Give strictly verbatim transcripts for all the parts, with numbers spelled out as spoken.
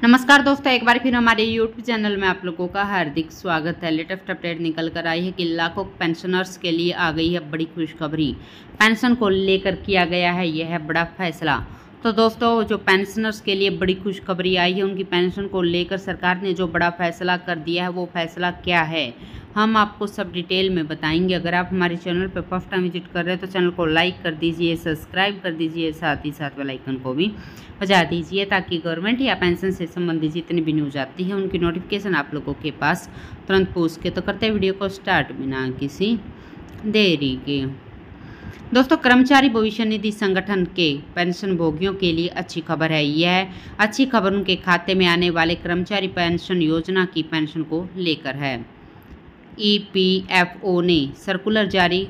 नमस्कार दोस्तों, एक बार फिर हमारे यूट्यूब चैनल में आप लोगों का हार्दिक स्वागत है। लेटेस्ट अपडेट निकल कर आई है कि लाखों पेंशनर्स के लिए आ गई है बड़ी खुशखबरी। पेंशन को लेकर किया गया है यह है बड़ा फैसला। तो दोस्तों, जो पेंशनर्स के लिए बड़ी खुशखबरी आई है, उनकी पेंशन को लेकर सरकार ने जो बड़ा फैसला कर दिया है वो फैसला क्या है, हम आपको सब डिटेल में बताएंगे। अगर आप हमारे चैनल पर फर्स्ट टाइम विजिट कर रहे हैं तो चैनल को लाइक कर दीजिए, सब्सक्राइब कर दीजिए, साथ ही साथ बेल आइकन को भी बजा दीजिए ताकि गवर्नमेंट या पेंशन से संबंधित जितनी भी न्यूज आती है उनकी नोटिफिकेशन आप लोगों के पास तुरंत पहुँच के। तो करते हैं वीडियो को स्टार्ट बिना किसी देरी के। दोस्तों, कर्मचारी भविष्य निधि संगठन के पेंशन भोगियों के लिए अच्छी खबर है। यह अच्छी खबर उनके खाते में आने वाले कर्मचारी पेंशन योजना की पेंशन को लेकर है। ई पी एफ ओ ने सर्कुलर जारी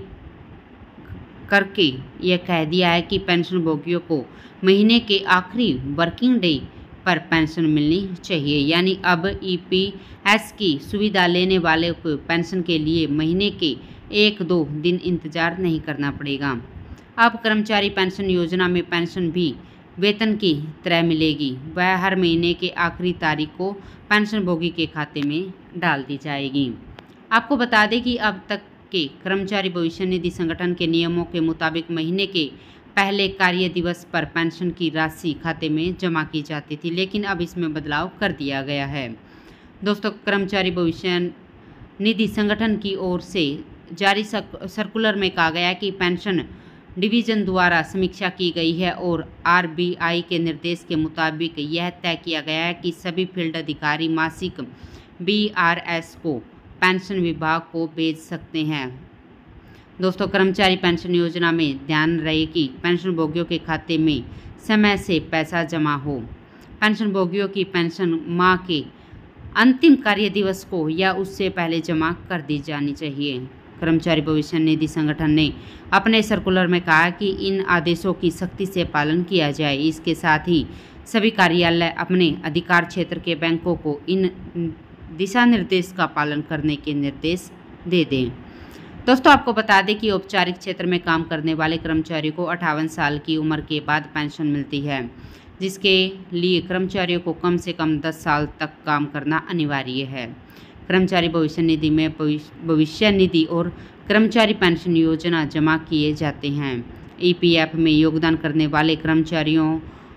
करके यह कह दिया है कि पेंशन भोगियों को महीने के आखिरी वर्किंग डे पर पेंशन मिलनी चाहिए। यानी अब ई पी एस की सुविधा लेने वाले को पेंशन के लिए महीने के एक दो दिन इंतजार नहीं करना पड़ेगा। अब कर्मचारी पेंशन योजना में पेंशन भी वेतन की तरह मिलेगी। वह हर महीने के आखिरी तारीख को पेंशन भोगी के खाते में डाल दी जाएगी। आपको बता दें कि अब तक के कर्मचारी भविष्य निधि संगठन के नियमों के मुताबिक महीने के पहले कार्य दिवस पर पेंशन की राशि खाते में जमा की जाती थी, लेकिन अब इसमें बदलाव कर दिया गया है। दोस्तों, कर्मचारी भविष्य निधि संगठन की ओर से जारी सर्कुलर में कहा गया कि पेंशन डिवीजन द्वारा समीक्षा की गई है और आर बी आई के निर्देश के मुताबिक यह तय किया गया है कि सभी फील्ड अधिकारी मासिक बी आर एस को पेंशन विभाग को भेज सकते हैं। दोस्तों, कर्मचारी पेंशन योजना में ध्यान रहे कि पेंशन भोगियों के खाते में समय से पैसा जमा हो। पेंशन भोगियों की पेंशन माह के अंतिम कार्य दिवस को या उससे पहले जमा कर दी जानी चाहिए। कर्मचारी भविष्य निधि संगठन ने अपने सर्कुलर में कहा कि इन आदेशों की सख्ती से पालन किया जाए। इसके साथ ही सभी कार्यालय अपने अधिकार क्षेत्र के बैंकों को इन दिशा निर्देश का पालन करने के निर्देश दे दें। दोस्तों, आपको बता दें कि औपचारिक क्षेत्र में काम करने वाले कर्मचारियों को अट्ठावन साल की उम्र के बाद पेंशन मिलती है, जिसके लिए कर्मचारियों को कम से कम दस साल तक काम करना अनिवार्य है। कर्मचारी भविष्य निधि में भविष्य निधि और कर्मचारी पेंशन योजना जमा किए जाते हैं। ई पी एफ में योगदान करने वाले कर्मचारियों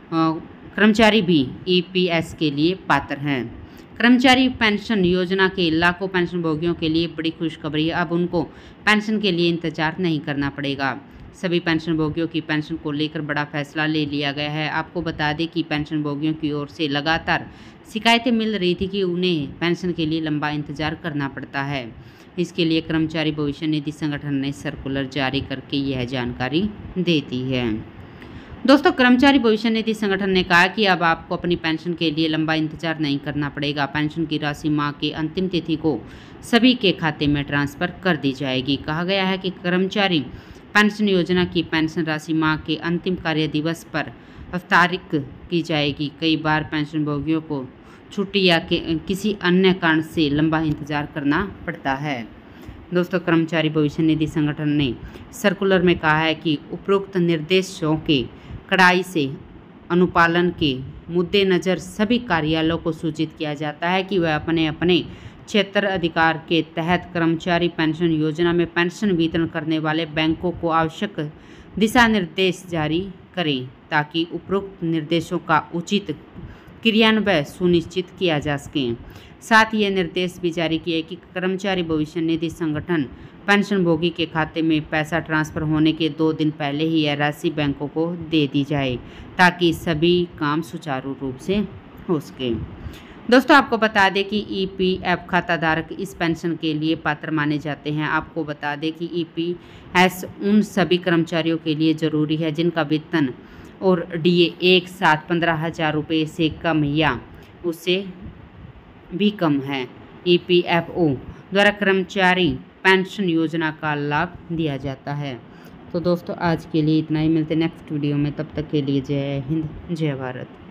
कर्मचारी भी ई पी एस के लिए पात्र हैं। कर्मचारी पेंशन योजना के लाखों पेंशन भोगियों के लिए बड़ी खुशखबरी है। अब उनको पेंशन के लिए इंतजार नहीं करना पड़ेगा। सभी पेंशन भोगियों की पेंशन को लेकर बड़ा फैसला ले लिया गया है। आपको बता दें कि पेंशन भोगियों की ओर से लगातार शिकायतें मिल रही थी कि उन्हें पेंशन के लिए लंबा इंतजार करना पड़ता है। इसके लिए कर्मचारी भविष्य निधि संगठन ने सर्कुलर जारी करके यह जानकारी दे दी है। दोस्तों, कर्मचारी भविष्य निधि संगठन ने कहा कि अब आपको अपनी पेंशन के लिए लंबा इंतजार नहीं करना पड़ेगा। पेंशन की राशि माह की अंतिम तिथि को सभी के खाते में ट्रांसफर कर दी जाएगी। कहा गया है कि कर्मचारी पेंशन योजना की पेंशन राशि माह के अंतिम कार्य दिवस पर हस्तांतरित की जाएगी। कई बार पेंशन भोगियों को छुट्टी या किसी अन्य कारण से लंबा इंतजार करना पड़ता है। दोस्तों, कर्मचारी भविष्य निधि संगठन ने सर्कुलर में कहा है कि उपरोक्त निर्देशों के कड़ाई से अनुपालन के मद्देनजर सभी कार्यालयों को सूचित किया जाता है कि वह अपने अपने क्षेत्र अधिकार के तहत कर्मचारी पेंशन योजना में पेंशन वितरण करने वाले बैंकों को आवश्यक दिशा निर्देश जारी करें ताकि उपरोक्त निर्देशों का उचित क्रियान्वयन सुनिश्चित किया जा सके। साथ ही यह निर्देश भी जारी किए कि कर्मचारी भविष्य निधि संगठन पेंशन भोगी के खाते में पैसा ट्रांसफर होने के दो दिन पहले ही यह राशि बैंकों को दे दी जाए ताकि सभी काम सुचारू रूप से हो सके। दोस्तों, आपको बता दें कि ई पी एफ खाता धारक इस पेंशन के लिए पात्र माने जाते हैं। आपको बता दें कि ई पी एस उन सभी कर्मचारियों के लिए ज़रूरी है जिनका वेतन और डी ए एक साथ पंद्रह हज़ार रुपये से कम या उससे भी कम है। ई पी एफ ओ द्वारा कर्मचारी पेंशन योजना का लाभ दिया जाता है। तो दोस्तों, आज के लिए इतना ही। मिलते हैं नेक्स्ट वीडियो में, तब तक के लिए जय हिंद, जय भारत।